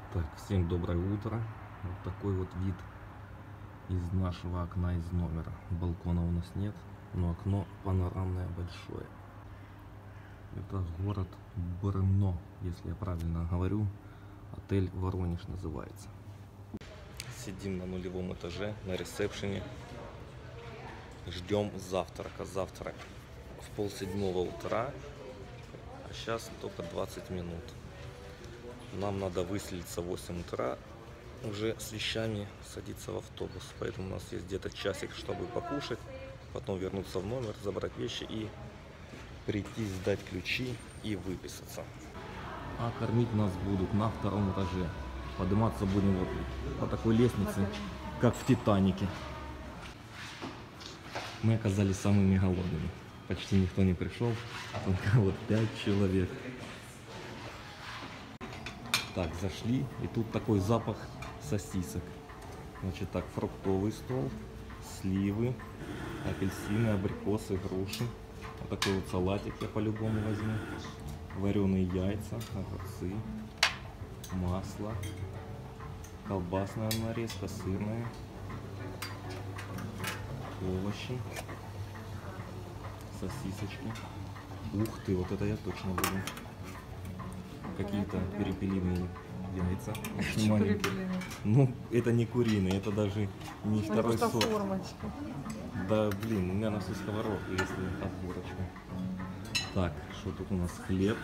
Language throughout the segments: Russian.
Так, всем доброе утро. Вот такой вот вид из нашего окна, из номера. Балкона у нас нет, но окно панорамное большое. Это город Брно, если я правильно говорю. Отель Воронеж называется. Сидим на нулевом этаже, на ресепшене. Ждем завтрака. Завтрак в 6:30 утра, а сейчас только 20 минут. Нам надо выселиться в 8 утра, уже с вещами садиться в автобус. Поэтому у нас есть где-то часик, чтобы покушать, потом вернуться в номер, забрать вещи и прийти, сдать ключи и выписаться. А кормить нас будут на 2-м этаже. Подниматься будем вот по такой лестнице, как в Титанике. Мы оказались самыми голодными. Почти никто не пришел, только вот 5 человек. Так, зашли, и тут такой запах сосисок. Значит так, фруктовый стол, сливы, апельсины, абрикосы, груши. Вот такой вот салатик я по-любому возьму. Вареные яйца, огурцы, масло, колбасная нарезка, сырная, овощи, сосисочки. Ух ты, вот это я точно буду. Какие-то перепелиные яйца. Ну, это не куриные, это даже не второй сорт. Формочка. Да, блин, у меня на всю сковородку, если отборочка. Так, что тут у нас? Хлеб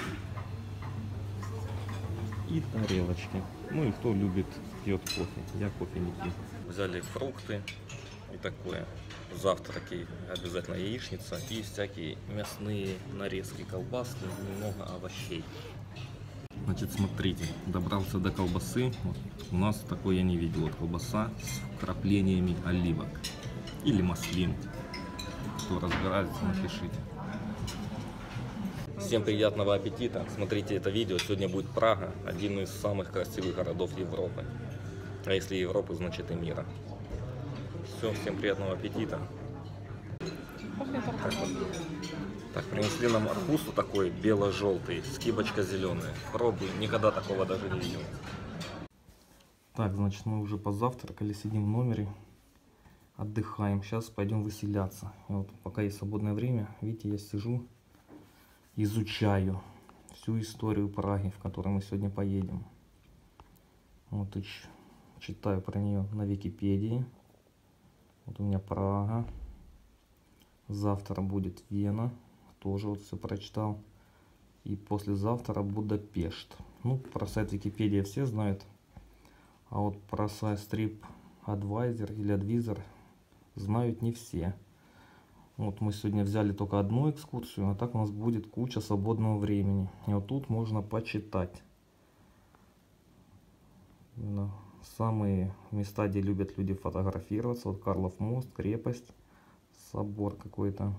и тарелочки. Ну и кто любит, пьет кофе. Я кофе не пью. Взяли фрукты и такое. Завтраки обязательно яичница и всякие мясные нарезки, колбаски, немного овощей. Значит, смотрите, добрался до колбасы. Вот, у нас такой я не видел. Вот колбаса с вкраплениями оливок или маслин. Кто разбирается, напишите. Всем приятного аппетита. Смотрите это видео. Сегодня будет Прага, один из самых красивых городов Европы. А если Европы, значит и мира. Все, всем приятного аппетита. Так, принесли нам арбуз такой бело-желтый, скибочка зеленая. Пробую, никогда такого даже не видел. Так, значит, мы уже позавтракали, сидим в номере, отдыхаем. Сейчас пойдем выселяться. И вот пока есть свободное время, видите, я сижу, изучаю всю историю Праги, в которой мы сегодня поедем. Вот и читаю про нее на Википедии. Вот у меня Прага. Завтра будет Вена. Тоже вот все прочитал. И послезавтра Будапешт. Ну, про сайт Википедия все знают. А вот про сайт TripAdvisor или Advisor знают не все. Вот мы сегодня взяли только одну экскурсию, а так у нас будет куча свободного времени. И вот тут можно почитать. Самые места, где любят люди фотографироваться. Вот Карлов мост, крепость, собор какой-то.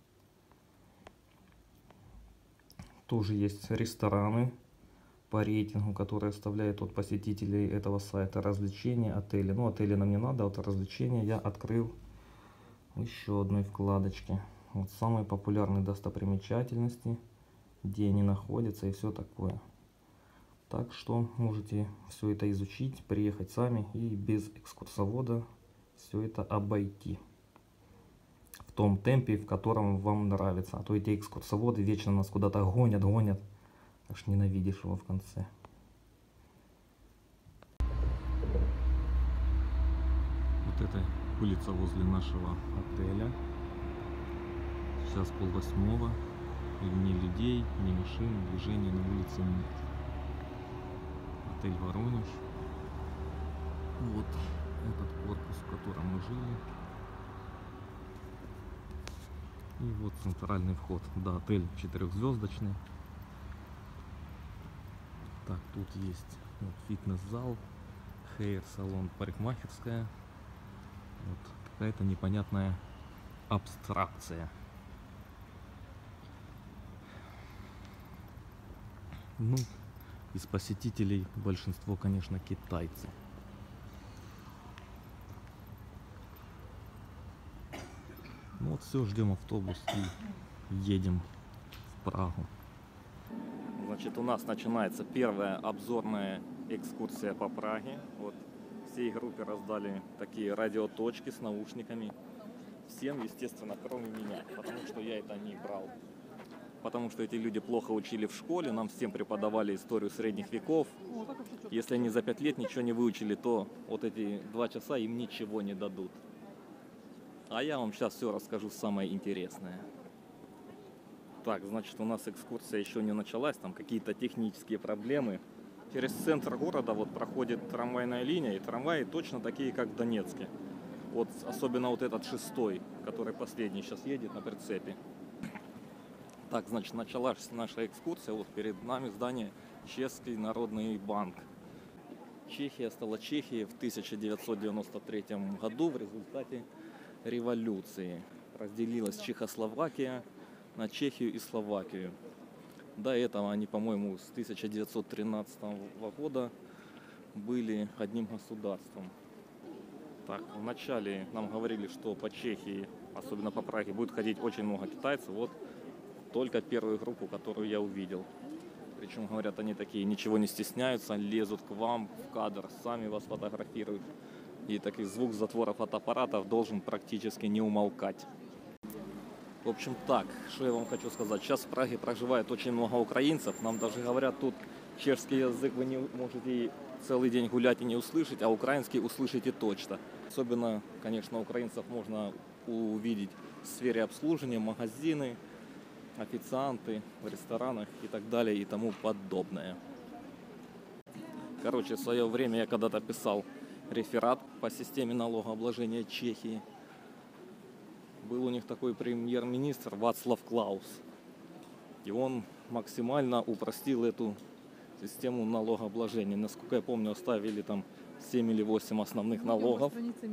Тоже есть рестораны по рейтингу, которые оставляют от посетителей этого сайта. Развлечения, отели. Ну, отели нам не надо, вот развлечения я открыл еще одной вкладочке. Вот самые популярные достопримечательности, где они находятся и все такое. Так что можете все это изучить, приехать сами и без экскурсовода все это обойти. В том темпе, в котором вам нравится. А то эти экскурсоводы вечно нас куда-то гонят. Аж ненавидишь его в конце. Вот это улица возле нашего отеля. Сейчас 7:30. Ни людей, ни машин, движения на улице нет. Отель Воронеж. Вот этот корпус, в котором мы жили. И вот центральный вход. Да, отель 4-звездочный. Так, тут есть вот фитнес-зал, хейр-салон, парикмахерская. Вот какая-то непонятная абстракция. Ну, из посетителей большинство, конечно, китайцы. Ну вот все, ждем автобус и едем в Прагу. Значит, у нас начинается первая обзорная экскурсия по Праге. Вот всей группе раздали такие радиоточки с наушниками. Всем, естественно, кроме меня, потому что я это не брал. Потому что эти люди плохо учили в школе, нам всем преподавали историю средних веков. Если они за 5 лет ничего не выучили, то вот эти 2 часа им ничего не дадут. А я вам сейчас все расскажу самое интересное. Так, значит, у нас экскурсия еще не началась, там какие-то технические проблемы. Через центр города вот проходит трамвайная линия, и трамваи точно такие, как в Донецке. Вот особенно вот этот 6-й, который последний сейчас едет на прицепе. Так, значит, началась наша экскурсия. Вот перед нами здание Чешский народный банк. Чехия стала Чехией в 1993 году в результате революции. Разделилась Чехословакия на Чехию и Словакию. До этого они, по-моему, с 1913 года были одним государством. Так, вначале нам говорили, что по Чехии, особенно по Праге, будет ходить очень много китайцев. Вот только первую группу, которую я увидел. Причем, говорят, они такие, ничего не стесняются, лезут к вам в кадр, сами вас фотографируют. И такой звук затвора фотоаппаратов должен практически не умолкать. В общем так, что я вам хочу сказать. Сейчас в Праге проживает очень много украинцев. Нам даже говорят, тут чешский язык вы не можете целый день гулять и не услышать, а украинский услышите точно. Особенно, конечно, украинцев можно увидеть в сфере обслуживания, магазины, официанты в ресторанах и так далее и тому подобное. Короче, в свое время я когда-то писал реферат по системе налогообложения Чехии. Был у них такой премьер-министр Вацлав Клаус. И он максимально упростил эту систему налогообложения. Насколько я помню, оставили там 7 или 8 основных налогов.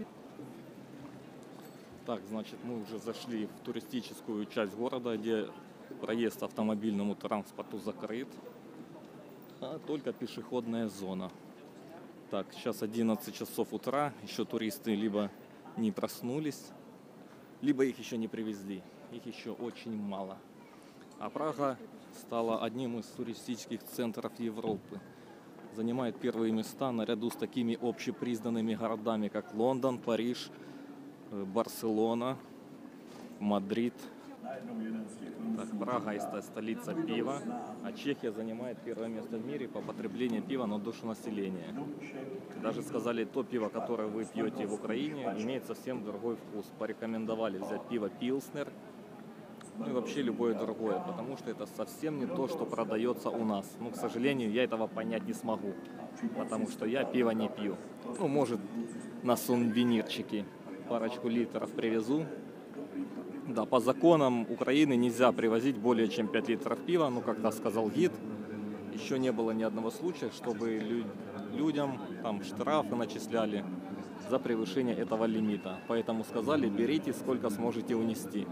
Так, значит, мы уже зашли в туристическую часть города, где проезд автомобильному транспорту закрыт, а только пешеходная зона. Так, сейчас 11 часов утра, еще туристы либо не проснулись, либо их еще не привезли, их еще очень мало. А Прага стала одним из туристических центров Европы. Занимает первые места наряду с такими общепризнанными городами, как Лондон, Париж, Барселона, Мадрид. Так, Прага – столица пива, а Чехия занимает первое место в мире по потреблению пива на душу населения. Даже сказали, то пиво, которое вы пьете в Украине, имеет совсем другой вкус. Порекомендовали взять пиво Пилснер, ну и вообще любое другое, потому что это совсем не то, что продается у нас. Ну, к сожалению, я этого понять не смогу, потому что я пиво не пью. Ну, может, на сувенирчике парочку литров привезу. Да, по законам Украины нельзя привозить более чем 5 литров пива, ну, как сказал гид, еще не было ни одного случая, чтобы людям там штрафы начисляли за превышение этого лимита. Поэтому сказали, берите сколько сможете унести.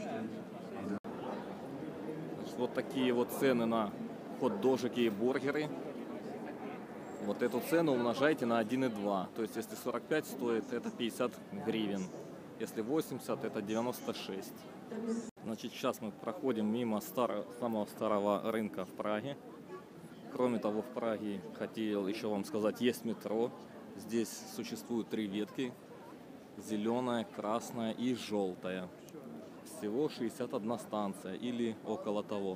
Вот такие вот цены на хот-дожики и бургеры. Вот эту цену умножайте на 1,2. То есть, если 45 стоит, это 50 гривен. Если 80, это 96. Значит, сейчас мы проходим мимо самого старого рынка в Праге. Кроме того, в Праге, хотел еще вам сказать, есть метро. Здесь существуют 3 ветки. Зеленая, красная и желтая. Всего 61 станция или около того.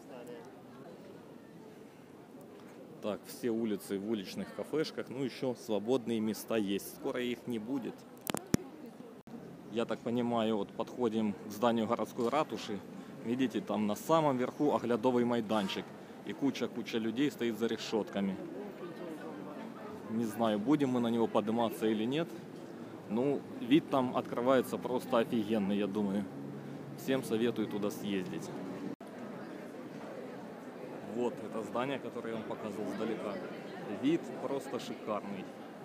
Так, все улицы в уличных кафешках, ну еще свободные места есть. Скоро их не будет. Я так понимаю, вот подходим к зданию городской ратуши. Видите, там на самом верху оглядовый майданчик. И куча людей стоит за решетками. Не знаю, будем мы на него подниматься или нет. Ну, вид там открывается просто офигенный, я думаю. Всем советую туда съездить. Вот это здание, которое я вам показывал издалека. Вид просто шикарный.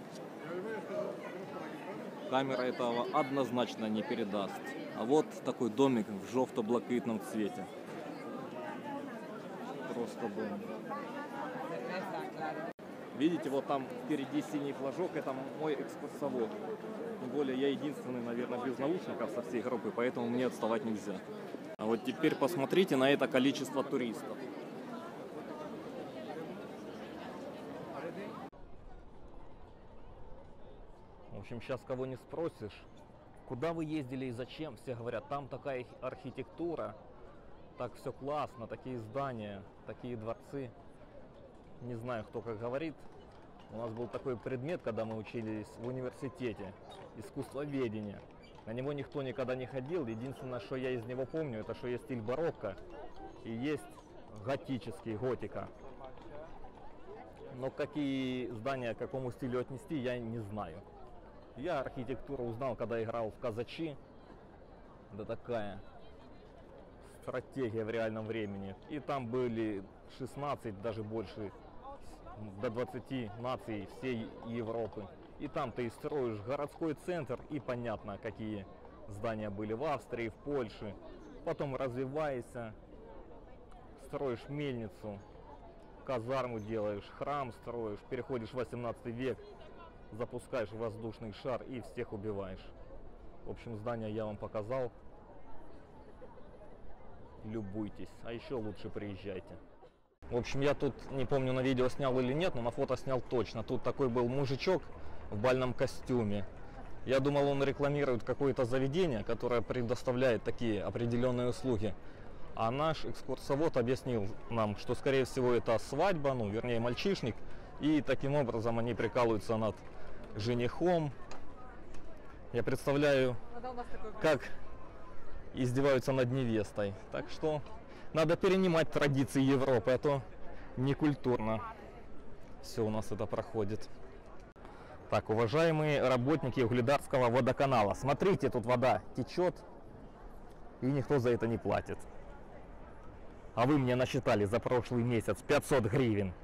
Камера этого однозначно не передаст. А вот такой домик в желто-блакитном цвете. Просто бомба. Видите, вот там впереди синий флажок, это мой экскурсовод. Тем более я единственный, наверное, без наушников со всей группы, поэтому мне отставать нельзя. А вот теперь посмотрите на это количество туристов. общем, сейчас кого не спросишь, куда вы ездили и зачем, все говорят, там такая архитектура, так все классно, такие здания, такие дворцы. Не знаю, кто как говорит. У нас был такой предмет, когда мы учились в университете, искусствоведение. На него никто никогда не ходил. Единственное, что я из него помню, это что есть стиль барокко и есть готический, готика. Но какие здания к какому стилю отнести, я не знаю. Я архитектуру узнал, когда играл в казачи. Да такая стратегия в реальном времени. И там были 16, даже больше, до 20 наций всей Европы. И там ты строишь городской центр, и понятно, какие здания были в Австрии, в Польше. Потом развиваешься, строишь мельницу, казарму делаешь, храм строишь, переходишь в 18 век, запускаешь воздушный шар и всех убиваешь. В общем, здание я вам показал. Любуйтесь, а еще лучше приезжайте. В общем, я тут, не помню, на видео снял или нет, но на фото снял точно. Тут такой был мужичок в бальном костюме. Я думал, он рекламирует какое-то заведение, которое предоставляет такие определенные услуги. А наш экскурсовод объяснил нам, что, скорее всего, это свадьба, ну, вернее, мальчишник. И таким образом они прикалываются над женихом. Я представляю, как издеваются над невестой. Так что надо перенимать традиции Европы, а то некультурно все у нас это проходит. Так, уважаемые работники Угледарского водоканала, смотрите, тут вода течет, и никто за это не платит. А вы мне насчитали за прошлый месяц 500 гривен.